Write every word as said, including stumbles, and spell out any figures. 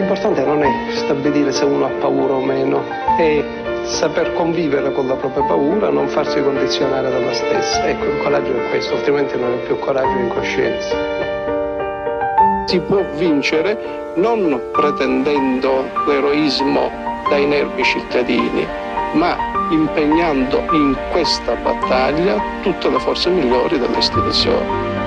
L'importante non è stabilire se uno ha paura o meno, è saper convivere con la propria paura, non farsi condizionare dalla stessa. Ecco, il coraggio è questo, altrimenti non è più coraggio, è incoscienza. Si può vincere non pretendendo l'eroismo dai nervi cittadini, ma impegnando in questa battaglia tutte le forze migliori delle istituzioni.